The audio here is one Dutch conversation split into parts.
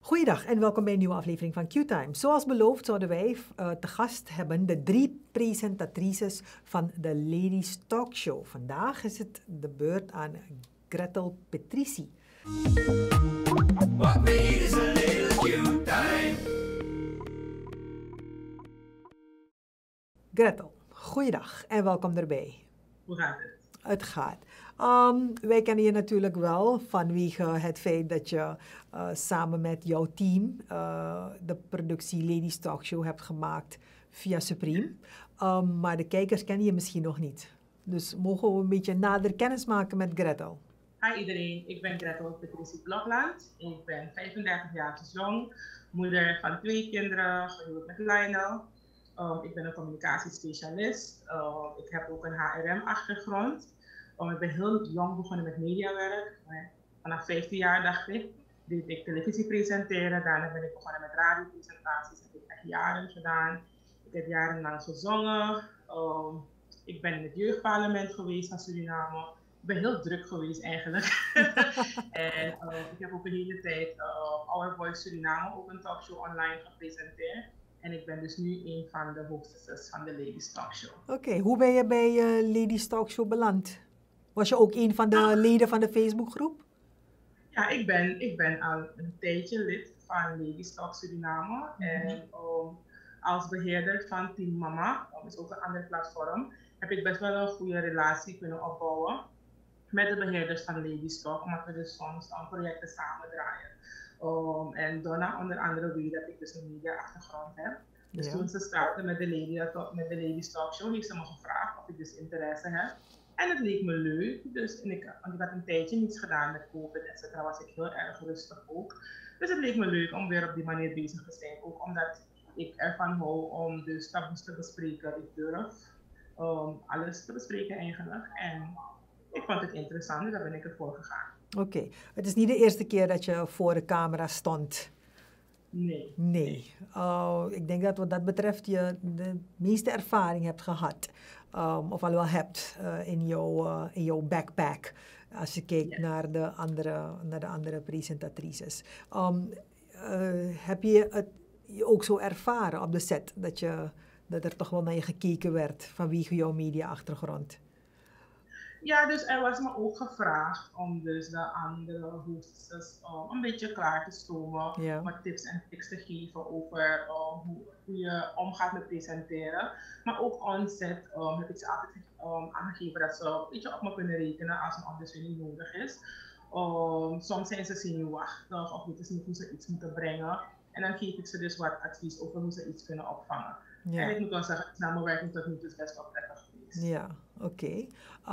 Goeiedag en welkom bij een nieuwe aflevering van Q-Time. Zoals beloofd zouden wij te gast hebben de 3 presentatrices van de Ladies Talk Show. Vandaag is het de beurt aan Gretel Patrici. What is a little Q-Time? Gretel, goeiedag en welkom erbij. Hoe gaat het? Het gaat. Wij kennen je natuurlijk wel vanwege het feit dat je samen met jouw team de productie Ladies Talk Show hebt gemaakt via Supreme. Maar de kijkers kennen je misschien nog niet. Dus mogen we een beetje nader kennis maken met Gretel? Hi iedereen, ik ben Gretel Patrici Blokland. Ik ben 35 jaar jong, moeder van 2 kinderen, gehuwd met Lionel. Ik ben een communicatiespecialist. Ik heb ook een HRM-achtergrond. Ik ben heel jong begonnen met mediawerk. Vanaf 15 jaar dacht ik, deed ik televisie presenteren. Daarna ben ik begonnen met radiopresentaties. Dat heb ik echt jaren gedaan. Ik heb jarenlang gezongen. Ik ben in het jeugdparlement geweest van Suriname. Ik ben heel druk geweest eigenlijk. En ik heb ook een hele tijd Our Voice Suriname, ook een talkshow online gepresenteerd. En ik ben dus nu een van de hostesses van de Ladies Talk Show. Oké, hoe ben je bij Ladies Talk Show beland? Was je ook een van de leden van de Facebookgroep? Ja, ik ben al een tijdje lid van Ladies Talk Suriname. En als beheerder van Team Mama, dat is ook een ander platform, heb ik best wel een goede relatie kunnen opbouwen met de beheerders van Ladies Talk, omdat we dus soms projecten samen draaien. En Donna onder andere weet dat ik dus een media-achtergrond heb. Dus toen ze startte met de Ladies Talk Show, heeft ze me gevraagd of ik dus interesse heb. En het leek me leuk, dus ik had een tijdje niets gedaan met COVID, etc. Was ik heel erg rustig ook. Dus het leek me leuk om weer op die manier bezig te zijn. Ook omdat ik ervan hou om dus taboes te bespreken. Ik durf alles te bespreken eigenlijk. En ik vond het interessant, dus daar ben ik ervoor gegaan. Oké, het is niet de eerste keer dat je voor de camera stond. Nee. Ik denk dat wat dat betreft je de meeste ervaring hebt gehad. Of al wel hebt in jouw backpack. Als je kijkt naar de andere presentatrices. Heb je het ook zo ervaren op de set? Dat er toch wel naar je gekeken werd vanwege jouw media-achtergrond? Ja, dus er was me ook gevraagd om dus de andere hostesses een beetje klaar te stomen. Ja. Wat tips en tricks te geven over hoe je omgaat met presenteren. Maar ook on-set heb ik ze altijd aangegeven dat ze een beetje op me kunnen rekenen als een ondersteuning nodig is. Soms zijn ze zenuwachtig of weten ze niet hoe ze iets moeten brengen. En dan geef ik ze dus wat advies over hoe ze iets kunnen opvangen. Ja. En ik moet wel zeggen, de samenwerking tot nu toe is best wel prettig geweest. Ja, oké.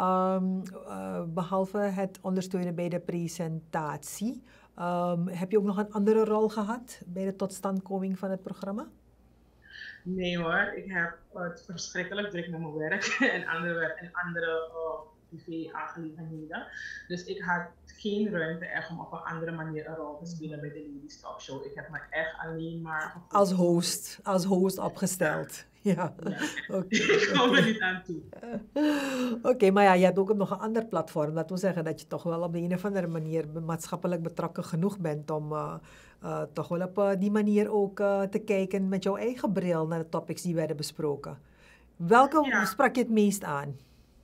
Behalve het ondersteunen bij de presentatie, heb je ook nog een andere rol gehad bij de totstandkoming van het programma? Nee hoor, ik heb het verschrikkelijk druk met mijn werk en andere privé-aangelegenheden. Dus ik had geen ruimte echt om op een andere manier een rol te spelen bij de Ladies Talk Show. Ik heb me echt alleen maar als host opgesteld. Ja. Okay. Ik kom er niet aan toe. Oké, maar ja, je hebt ook nog een ander platform. Dat wil zeggen dat je toch wel op de een of andere manier maatschappelijk betrokken genoeg bent om toch wel op die manier ook te kijken met jouw eigen bril naar de topics die werden besproken. Welke sprak je het meest aan?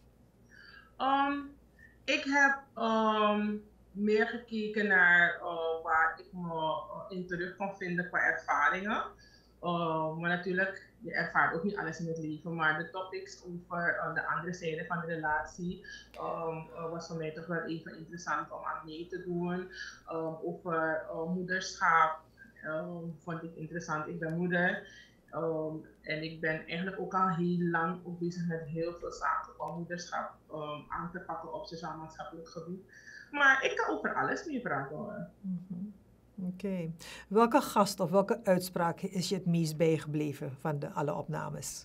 Ik heb meer gekeken naar waar ik me in terug kon vinden qua ervaringen. Maar natuurlijk, je ervaart ook niet alles in het leven, maar de topics over de andere zijde van de relatie was voor mij toch wel even interessant om aan mee te doen. Over moederschap vond ik interessant. Ik ben moeder en ik ben eigenlijk ook al heel lang ook bezig met heel veel zaken om moederschap aan te pakken op sociaal-maatschappelijk gebied. Maar ik kan over alles mee praten hoor. Oké. Welke gast of welke uitspraak is je het meest bijgebleven van alle opnames?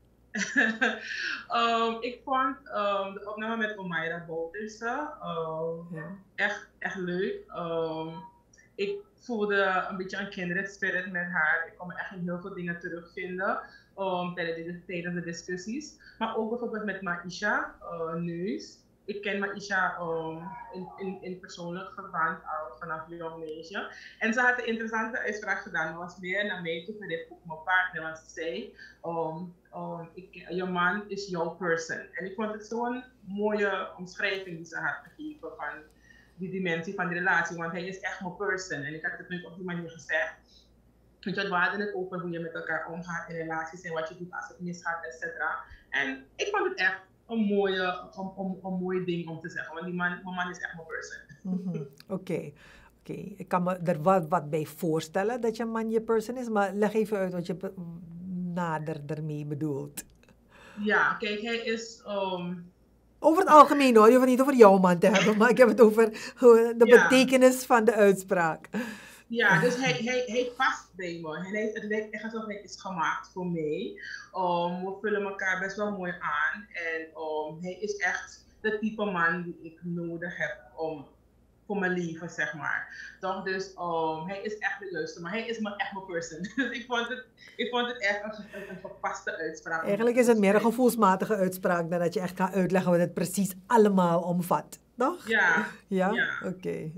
Ik vond de opname met Omaira Bouterse echt leuk. Ik voelde een beetje een kindred spirit met haar. Ik kon me echt in heel veel dingen terugvinden tijdens de discussies. Maar ook bijvoorbeeld met Maisha Neus. ik ken Maisha in persoonlijk verband al vanaf jong meisje. En ze had een interessante uitspraak gedaan. Dat was meer naar mij toe gericht op mijn partner. Want ze zei, je man is jouw person. En ik vond het zo'n mooie omschrijving die ze had gegeven van die dimensie van de relatie. Want hij is echt mijn person. En ik had het nu op die manier gezegd. Want we hadden het over hoe je met elkaar omgaat in relaties en wat je doet als het misgaat, et cetera. En ik vond het echt een mooi ding om te zeggen. Want mijn man is echt mijn person. Oké. Ik kan me er wat bij voorstellen dat je man je person is. Maar leg even uit wat je nader ermee bedoelt. Ja, kijk, hij is... Over het algemeen hoor, je hoeft het niet over jouw man te hebben. Maar ik heb het over de betekenis van de uitspraak. Ja, dus hij past bij me. En het lijkt echt alsof hij is gemaakt voor mij. We vullen elkaar best wel mooi aan. En hij is echt de type man die ik nodig heb voor mijn leven, zeg maar. Toch? Dus hij is echt de juiste, maar hij is echt mijn person. Dus ik vond het echt een gepaste uitspraak. Eigenlijk is het meer een gevoelsmatige uitspraak dan dat je echt kan uitleggen wat het precies allemaal omvat. Toch? Ja. Oké.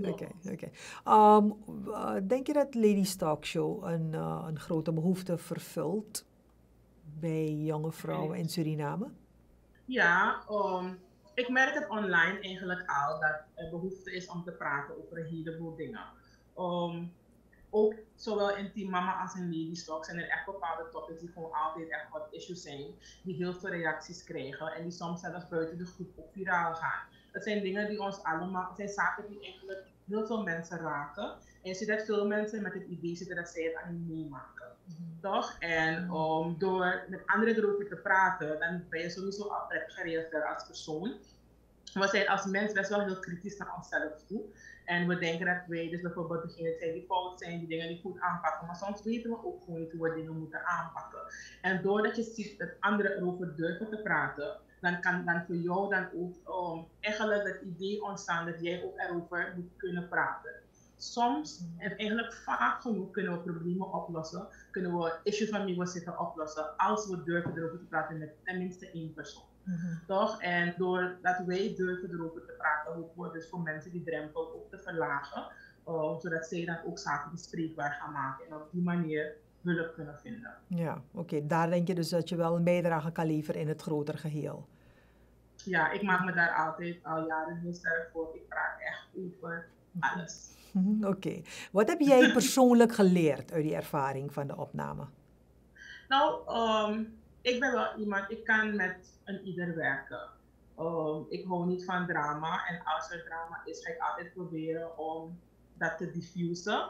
Denk je dat Ladies Talk Show een grote behoefte vervult bij jonge vrouwen in Suriname? Ja, ik merk het online eigenlijk al dat er behoefte is om te praten over een heleboel dingen. Ook zowel in Team Mama als in Ladies Talk zijn er echt bepaalde topics die gewoon altijd echt wat issues zijn, die heel veel reacties krijgen en die soms zelfs buiten de groep ook viraal gaan. Het zijn dingen die ons allemaal, het zijn zaken die eigenlijk heel veel mensen raken. En je ziet dat veel mensen met het idee zitten dat zij het aan je meemaken. Toch? En door met anderen erover te praten, dan ben je sowieso al prettig gereageerd als persoon. We zijn als mens best wel heel kritisch naar onszelf toe. En we denken dat wij dus bijvoorbeeld degene zijn die fout zijn, die dingen niet goed aanpakken. Maar soms weten we ook gewoon niet hoe we dingen moeten aanpakken. En doordat je ziet dat anderen erover durven te praten, dan kan dan voor jou dan ook eigenlijk het idee ontstaan dat jij ook erover moet kunnen praten. Soms, en eigenlijk vaak genoeg, kunnen we problemen oplossen, kunnen we issues waarmee we zitten oplossen, als we durven erover te praten met tenminste één persoon. Toch? En doordat wij durven erover te praten, hopen we dus voor mensen die drempel ook te verlagen, zodat zij dan ook zaken bespreekbaar gaan maken en op die manier hulp kunnen vinden. Ja, oké. Daar denk je dus dat je wel een bijdrage kan leveren in het grotere geheel. Ja, ik maak me daar altijd al jaren heel sterk voor. Ik praat echt over alles. Oké. Wat heb jij persoonlijk geleerd uit die ervaring van de opname? Nou, ik ben wel iemand, ik kan met een ieder werken. Ik hou niet van drama en als er drama is, ga ik altijd proberen om dat te diffusen.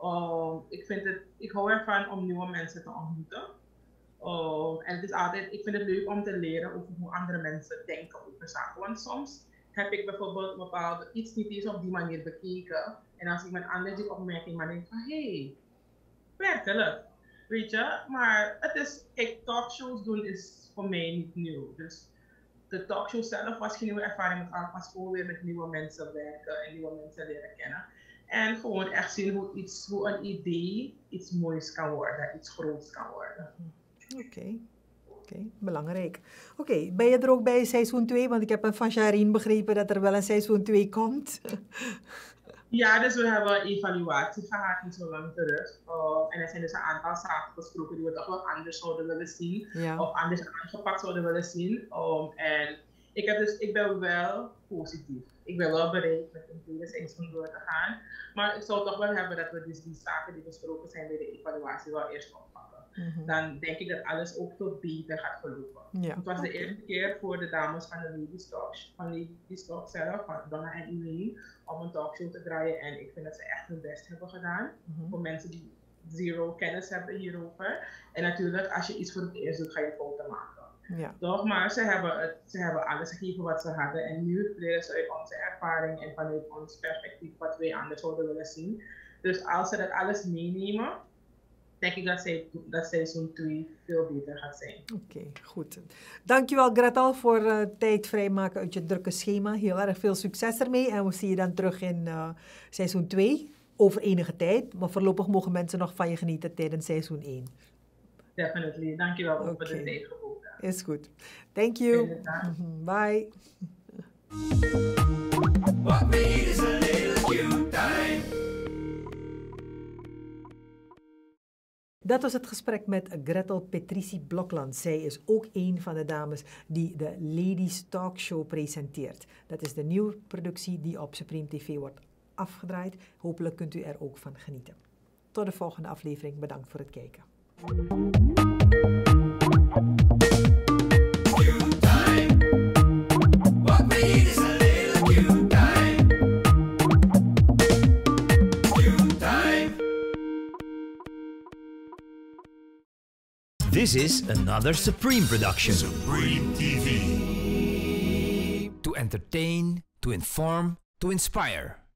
Ik hou ervan om nieuwe mensen te ontmoeten. En het is altijd, ik vind het leuk om te leren over hoe andere mensen denken over zaken. Want soms heb ik bijvoorbeeld bepaalde iets niet eens op die manier bekeken. En als iemand anders die opmerking maar denkt van, hé, werkelijk. Weet je, maar het is, kijk, talkshows doen is voor mij niet nieuw. Dus de talkshow zelf was geen nieuwe ervaring, maar was gewoon weer met nieuwe mensen werken en nieuwe mensen leren kennen. En gewoon echt zien hoe een idee iets moois kan worden, iets groots kan worden. Oké, belangrijk. Oké, ben je er ook bij seizoen 2? Want ik heb van Sharine begrepen dat er wel een seizoen 2 komt. Ja, dus we hebben een evaluatie gehad niet zo lang terug. En er zijn dus een aantal zaken besproken die we toch wel anders zouden willen zien. Ja. Of anders aangepakt zouden willen zien. En ik ben wel positief. Ik ben wel bereid met een tweede seizoen door te gaan. Maar ik zou toch wel hebben dat we dus die zaken die besproken zijn bij de evaluatie wel eerst oppakken. Dan denk ik dat alles ook tot beter gaat verlopen. Ja. Het was de eerste keer voor de dames van de Ladies Talk zelf, van Donna en Elaine, om een talkshow te draaien. En ik vind dat ze echt hun best hebben gedaan. Voor mensen die zero kennis hebben hierover. En natuurlijk, als je iets voor het eerst doet, ga je fouten maken. Ja. Toch? Maar ze hebben alles gegeven wat ze hadden. En nu leren ze uit onze ervaring en vanuit ons perspectief wat wij anders zouden willen zien. Dus als ze dat alles meenemen, denk ik dat seizoen 2 veel beter gaat zijn. Oké, goed. Dankjewel Gretel voor tijd vrijmaken uit je drukke schema. Heel erg veel succes ermee. En we zien je dan terug in seizoen 2 over enige tijd. Maar voorlopig mogen mensen nog van je genieten tijdens seizoen 1. Definitely. Dankjewel voor de tijd geboden. Is goed. Thank you. Bye. What we need is a little Q-time. Dat was het gesprek met Gretel Patricie Blokland. Zij is ook een van de dames die de Ladies Talk Show presenteert. Dat is de nieuwe productie die op Supreme TV wordt afgedraaid. Hopelijk kunt u er ook van genieten. Tot de volgende aflevering. Bedankt voor het kijken. This is another Supreme production. Supreme TV. To entertain, to inform, to inspire.